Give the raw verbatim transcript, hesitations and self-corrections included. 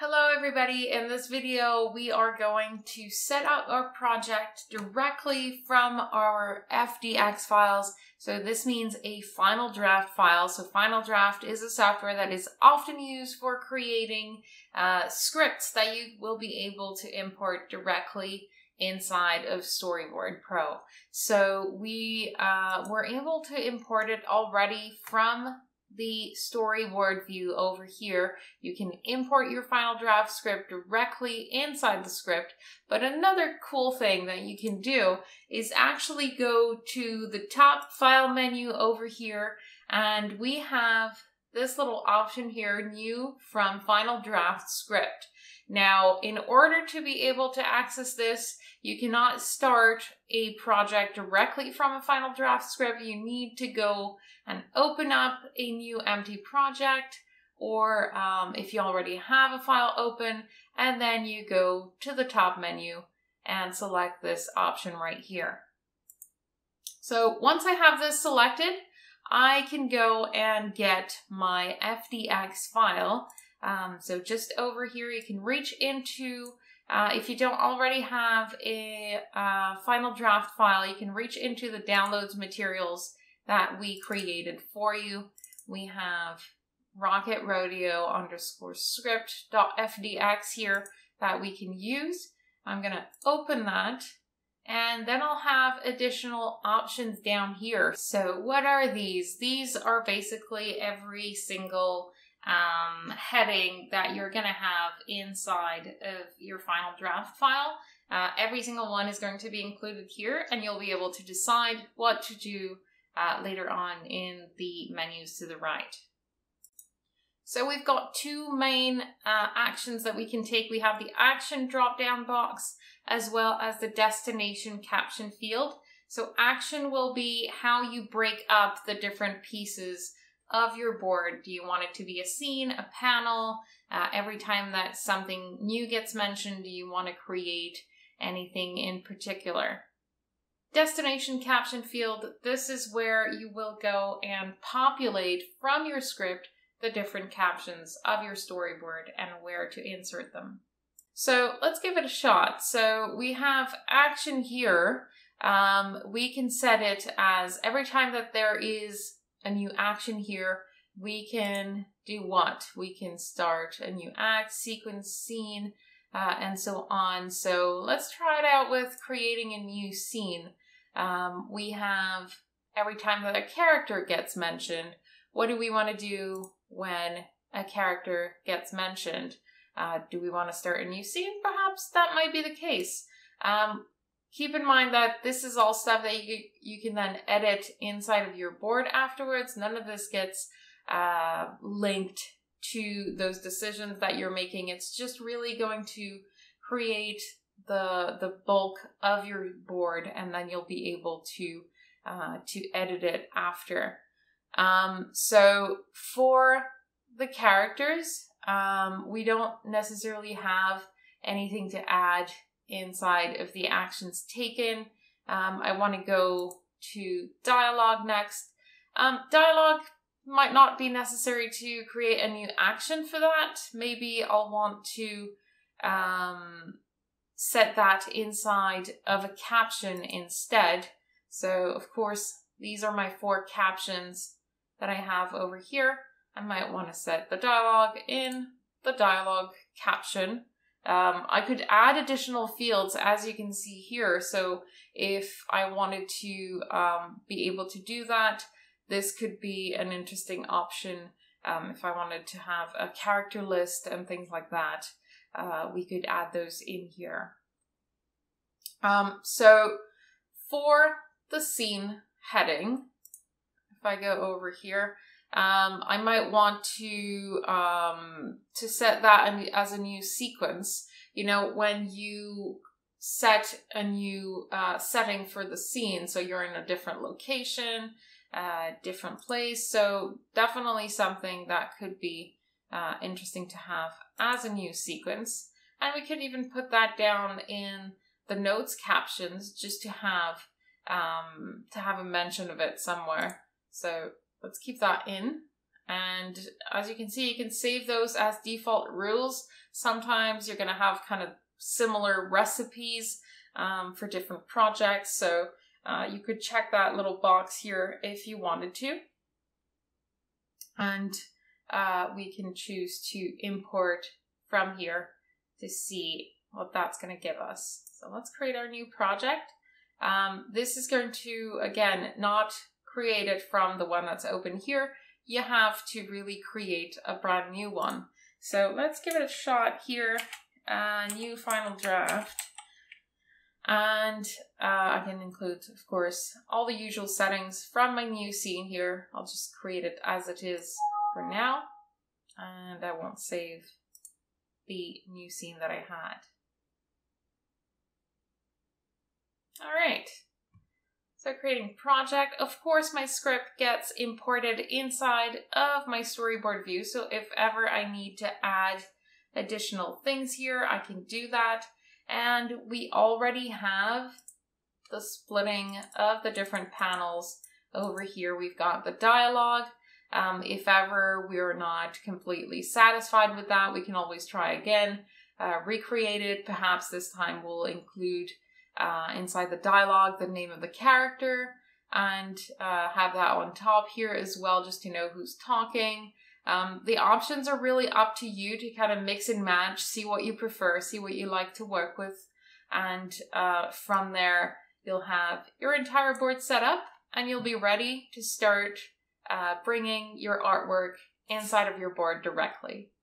Hello everybody, in this video we are going to set up our project directly from our F B X files. So this means a final draft file. So final draft is a software that is often used for creating uh, scripts that you will be able to import directly inside of Storyboard Pro. So we uh, were able to import it already from the storyboard view over here. You can import your final draft script directly inside the script, but another cool thing that you can do is actually go to the top file menu over here, and we have this little option here, new from final draft script. Now, in order to be able to access this, you cannot start a project directly from a final draft script. You need to go and open up a new empty project, or um, if you already have a file open, and then you go to the top menu and select this option right here. So once I have this selected, I can go and get my F B X file. Um, so just over here, you can reach into, uh, if you don't already have a uh, final draft file, you can reach into the downloads materials that we created for you. We have rocket rodeo underscore script dot F D X here that we can use. I'm going to open that, and then I'll have additional options down here. So what are these? These are basically every single um, heading that you're going to have inside of your final draft file. Uh, every single one is going to be included here, and you'll be able to decide what to do uh, later on in the menus to the right. So we've got two main uh, actions that we can take. We have the action drop-down box as well as the destination caption field. So action will be how you break up the different pieces of your board. Do you want it to be a scene, a panel? Uh, every time that something new gets mentioned, do you want to create anything in particular? Destination caption field, this is where you will go and populate from your script the different captions of your storyboard and where to insert them. So let's give it a shot. So we have action here. Um, we can set it as every time that there is a new action here, we can do what? We can start a new act, sequence, scene, uh, and so on. So let's try it out with creating a new scene. Um, we have every time that a character gets mentioned, what do we want to do when a character gets mentioned? Uh, do we want to start a new scene? Perhaps that might be the case. Um, keep in mind that this is all stuff that you, you can then edit inside of your board afterwards. None of this gets uh, linked to those decisions that you're making. It's just really going to create the, the bulk of your board, and then you'll be able to, uh, to edit it after. Um, so for the characters, um, we don't necessarily have anything to add inside of the actions taken. Um, I want to go to dialogue next. Um, dialogue might not be necessary to create a new action for that. Maybe I'll want to um, set that inside of a caption instead. So of course, these are my four captions that I have over here. I might want to set the dialogue in the dialogue caption. Um, I could add additional fields, as you can see here. So if I wanted to um, be able to do that, this could be an interesting option. Um, if I wanted to have a character list and things like that, uh, we could add those in here. Um, so for the scene heading, if I go over here, um, I might want to um, to set that as a new sequence. You know, when you set a new uh, setting for the scene, so you're in a different location, uh, different place. So definitely something that could be uh, interesting to have as a new sequence. And we could even put that down in the notes captions just to have um, to have a mention of it somewhere. So let's keep that in. And as you can see, you can save those as default rules. Sometimes you're going to have kind of similar recipes um, for different projects. So uh, you could check that little box here if you wanted to. And uh, we can choose to import from here to see what that's going to give us. So let's create our new project. Um, this is going to, again, not create it from the one that's open here. You have to really create a brand new one. So let's give it a shot here. Uh, new final draft. And uh, I can include, of course, all the usual settings from my new scene here. I'll just create it as it is for now. And I won't save the new scene that I had. All right. So creating project, of course my script gets imported inside of my storyboard view. So if ever I need to add additional things here, I can do that. And we already have the splitting of the different panels over here. We've got the dialogue. Um, if ever we're not completely satisfied with that, we can always try again, uh, recreate it. Perhaps this time we'll include Uh, inside the dialogue, the name of the character, and uh, have that on top here as well, just to know who's talking. Um, the options are really up to you to kind of mix and match, see what you prefer, see what you like to work with, and uh, from there you'll have your entire board set up, and you'll be ready to start uh, bringing your artwork inside of your board directly.